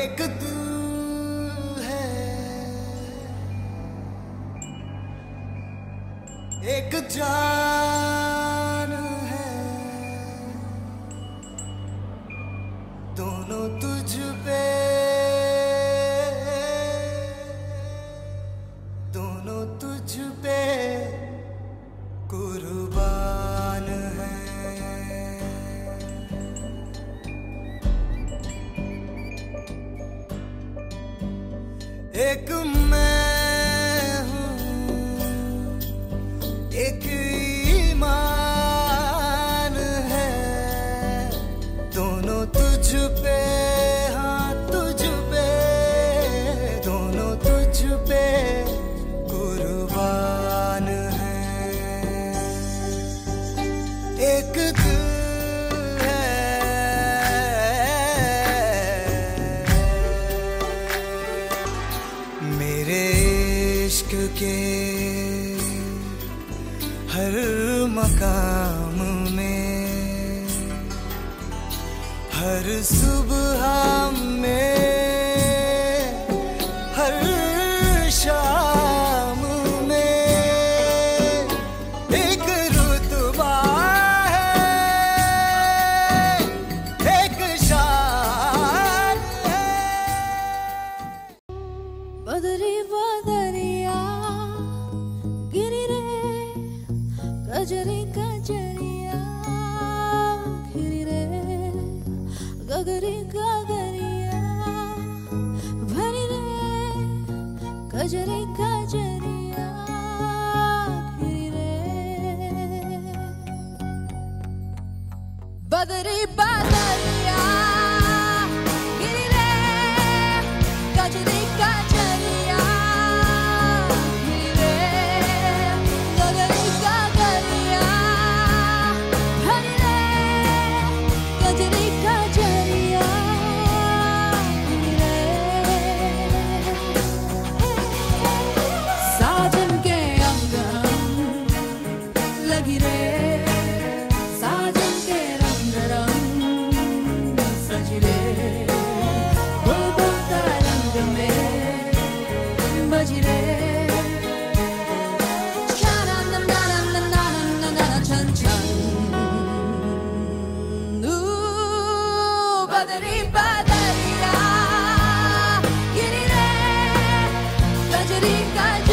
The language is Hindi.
एक दिल है, एक जान है, दोनों तुझ पे, दोनों तुझ पे कुर्बान है। एक मैं हूँ, एक ईमान है, दोनों तुझ पे, हाँ तुझ पे, दोनों तुझ पे कुर्बान है। एक दिल मेरे इश्क के हर मकाम में, हर सुबह में, हर शाम में एक रुतबा है, एक शान है। बदरी बदरिया गिरी रे, गजरी गजरिया गिरी रे, गगरी गगरिया भरी रे, गजरी गजरिया गिरी रे। बदरी बदरिया गिरी रे, गजरी गजरिया गिरी रे, गगरी गगरिया भरी रे, गजरी गजरिया गिरी रे। साजन के अंग लगी रे, साजन के रंग रंग सजी रे, बुलबुल का रंग में बजी रे। छन छन बदरी बदरिया गिरी रे, गजरी गजरिया